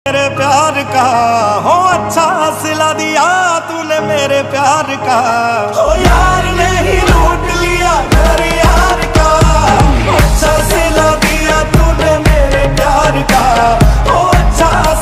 मेरे प्यार का हो अच्छा सिला दिया तूने मेरे प्यार का हो यार।